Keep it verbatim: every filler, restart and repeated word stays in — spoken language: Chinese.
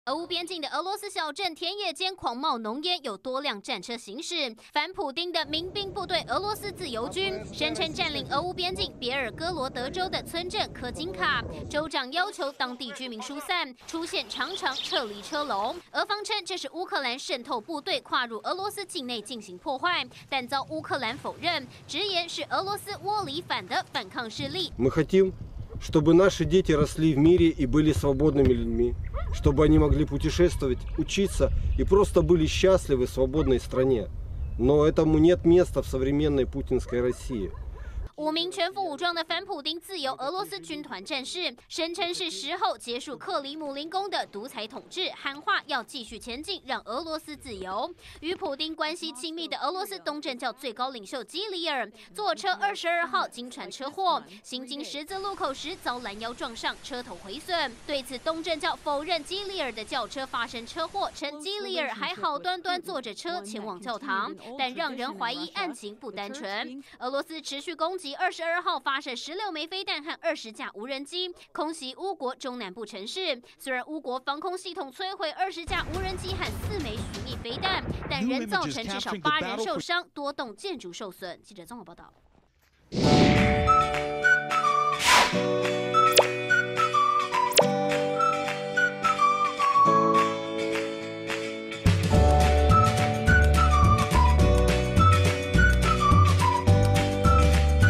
俄乌边境的俄罗斯小镇田野间狂冒浓烟，有多辆战车行驶。反普丁的民兵部队俄罗斯自由军声称占领俄乌边境别尔哥罗德州的村镇科金卡，州长要求当地居民疏散，出现长长撤离车龙。俄方称这是乌克兰渗透部队跨入俄罗斯境内进行破坏，但遭乌克兰否认，直言是俄罗斯窝里反的反抗势力。 Мы хотим, чтобы наши дети росли в мире и были свободными людьми, чтобы они могли путешествовать, учиться и просто были счастливы в свободной стране. Но этому нет места в современной путинской России. 五名全副武装的反普丁自由俄罗斯军团战士声称是时候结束克里姆林宫的独裁统治，喊话要继续前进，让俄罗斯自由。与普丁关系亲密的俄罗斯东正教最高领袖基里尔坐车二十二号经传车祸，行经十字路口时遭拦腰撞上，车头毁损。对此，东正教否认基里尔的轿车发生车祸，称基里尔还好端端坐着车前往教堂，但让人怀疑案情不单纯。俄罗斯持续攻击。二十二号发射十六枚飞弹和二十架无人机，空袭乌国中南部城市。虽然乌国防空系统摧毁二十架无人机和四枚巡弋飞弹，但仍造成至少八人受伤，多栋建筑受损。记者综合报道。